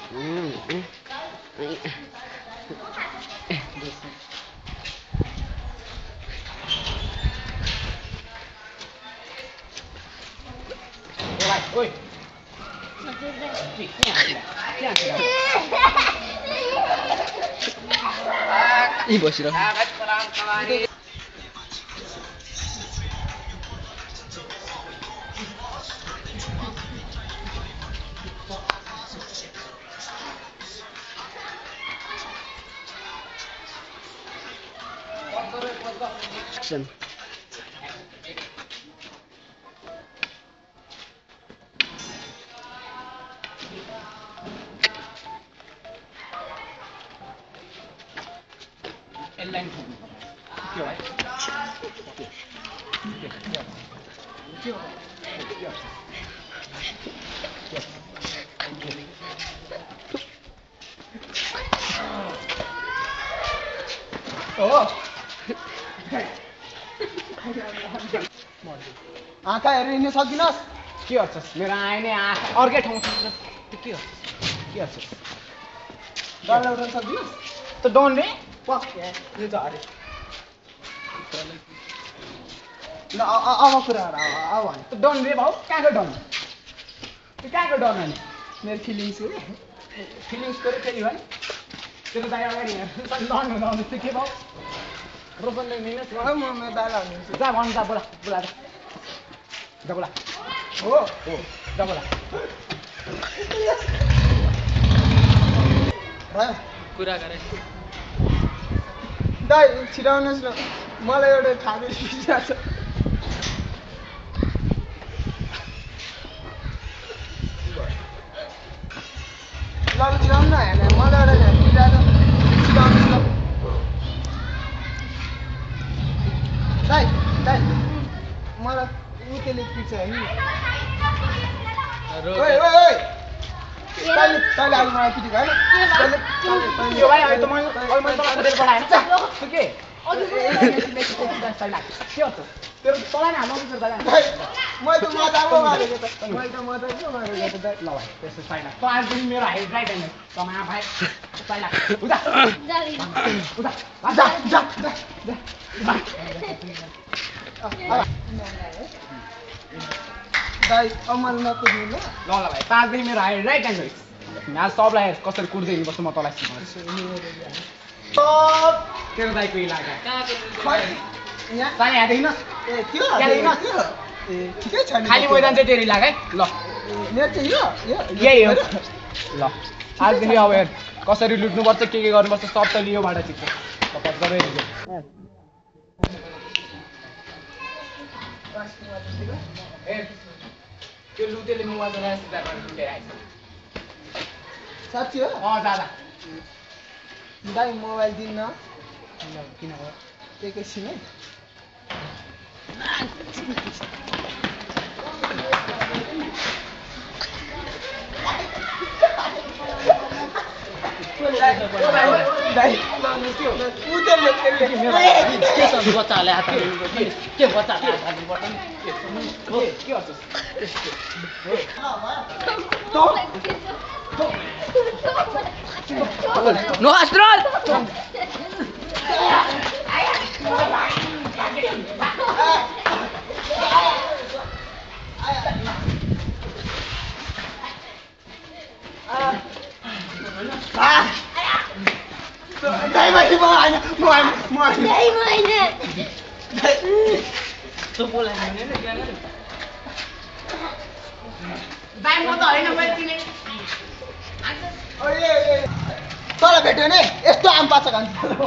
Oi. Ih, bosiro. Action. Line के भाइ आँखा हेरेर हिँड्न सक्दिनस् के गर्छस् मेरो आए नै आँखा अर्कै ठाउँ छ के गर्छस् डरले उठाउन सक्दिनस् त डन रे यो झरे ल अब कुरा अब भन् त डन रे भाउ कहाँको डन त्यो कहाँको डन अनि मेरो फिलिङ्स हो फिलिङ्सको रे फेरि भने तेरो दाइ अगाडि डन हुँदा त्यो के भाउ रोपन लिनुहोस् म मेरो दाइलाई हुनुहुन्छ जा भन् जा बोला बोला जा बोला हो जा बोला भयो कुरा गरे दाइ छिराउनुहोस् न मलाई एउटा खाने इच्छा छ ल छिराउनु न हेर्न मलाई एउटा पिज्जा छिराउनुहोस् न दाइ दाइ मलाई उतेले पिज्जा हेर्नु ओइ ओइ ओइ तैँले आज मलाई पिटी भएन यो भाइ अहिले त मैले तँलाई खोजेर पठाएन त के तेरो तँलाई नै हाल्नु तेरो दाइ मैले त मजाको गरेको त मैले त मजाको गरेको त ल भाइ त्यस्तो छैन त आजदेखि मेरो हाइट राइट होइन तमा भाइ साइला उता उता जा दाइ अब मलाई नकुद्नु ल ल भाइ पाँचदेखि मेरो हाइट राइट होइन यहाँ सबलाई कसरी कुर्दै हिँड्नुपर्छ म तँलाई सिकाउँछु तेरो दाइको इलाका यहाँ सानो यहाँदेखि न ए त्यो ए ठिकै छ नि खाली मैदान चाहिँ तेरो इलाका है ल मेरो चाहिँ यो यही हो ल आजदेखि अब हेर कसरी लुट्नुपर्छ के गर्नुपर्छ सब त लियोबाट सिक्छ तपाईँ गरेर त्यो लुटेले मोबाइल चलाएर सिधा गरेर लुटेर आइछ साँच्ची हो दादा दाइ मोबाइल दिन्न किन हो एकैछिन है बच्चाले हात के बच्चाले हात हाल्नुपर्छ नो अस्ट्रल दाइ माथि म तो बोलायो नि हैन दाइ म त हैन मैले तिने ओए तल भेट्यो नि यस्तो आम पाछ खान्छ